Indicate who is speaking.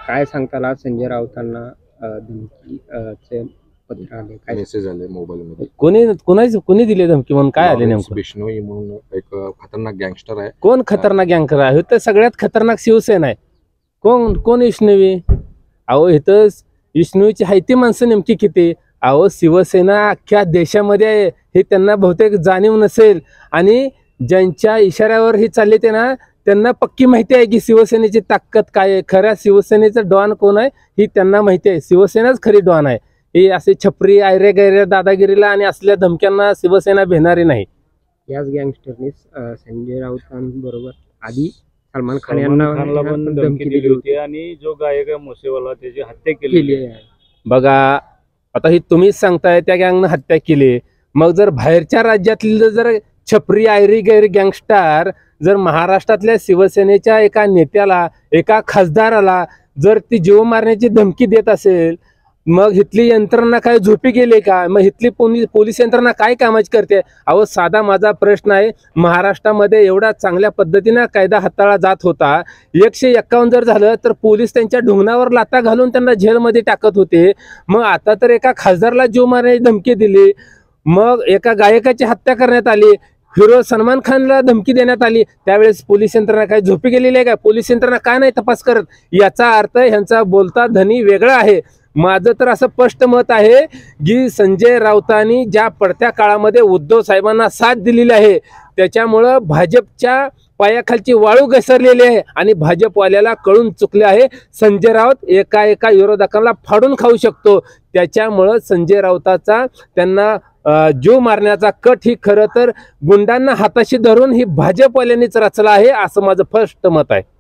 Speaker 1: काय सांगताल आज संजय राऊतांना धमकी चे पत्र आले, काय
Speaker 2: मेसेज आले मोबाईल मध्ये?
Speaker 3: कोणी दिले धमकी म्हणून काय आले
Speaker 2: लॉरेन्स
Speaker 3: नेमकं?
Speaker 2: बिश्नोई म्हणून एक खतरनाक गँगस्टर आहे.
Speaker 3: कोण खतरनाक गँकर आहे? तर सगळ्यात खतरनाक शिवसेना आहे. कोण विष्णवी? अहो इथं विष्णूची हायती माणसं नेमकी किती? अहो शिवसेना अख्ख्या देशामध्ये आहे हे त्यांना बहुतेक जाणीव नसेल, आणि ज्यांच्या इशाऱ्यावर हे चालले ते ना त्यांना पक्की माहिती आहे की शिवसेनेची ताकद काय आहे. खऱ्या शिवसेनेचं डॉन कोण आहे ही त्यांना माहिती आहे. शिवसेनाच खरी डॉन आहे. हे असे छपरी आयरे गैरे दादागिरीला आणि असल्या धमक्यांना शिवसेना भेटणारी नाही.
Speaker 1: याच गँगस्टरने संजय राऊतांबरोबर आधी सलमान खान यांना
Speaker 4: पण धमकी दिली होती आणि जो गायक आहे मोसेवाला त्याची हत्या केली आहे.
Speaker 3: बघा आता ही तुम्हीच सांगताय त्या गँगनं हत्या केली. मग जर बाहेरच्या राज्यातले जर छपरी आयरी गैर गँगस्टर जर महाराष्ट्रातल्या शिवसेनेच्या एका नेत्याला एका खासदाराला जर ती जीव मारण्याची धमकी देत असेल, मग इथली यंत्रणा काय झोपी गेली का? मग इथली पोलीस यंत्रणा काय कामाची करते? अहो साधा माझा प्रश्न आहे, महाराष्ट्रामध्ये एवढा चांगल्या पद्धतीनं कायदा हाताळला जात होता, 151 जर झालं तर पोलीस त्यांच्या ढुंगणावर लाथा घालून त्यांना जेलमध्ये टाकत होते. मग आता तर एका खासदारला जीव मारण्याची धमकी दिली, मग एका गायकाची हत्या करण्यात आली, हिरो सलमान खानला धमकी देण्यात आली. त्यावेळेस पोलीस यंत्रणा काय झोपी गेलेली आहे का? पोलीस यंत्रणा काय नाही तपास करत? याचा अर्थ ह्यांचा बोलता धनी वेगळा आहे. माझं तर असं स्पष्ट मत आहे की संजय राऊतांनी ज्या पडत्या काळामध्ये उद्धव साहेबांना साथ दिलेली आहे त्याच्यामुळं भाजपच्या पायाखालची वाळू घसरलेली आहे आणि भाजपवाल्याला कळून चुकले आहे संजय राऊत एका विरोधकांना फाडून खाऊ शकतो. त्याच्यामुळं संजय राऊताचा त्यांना जीव मारण्याचा कट ही खरं तर गुंडांना हाताशी धरून ही भाजपवाल्यांनीच रचला आहे असं माझं स्पष्ट मत आहे.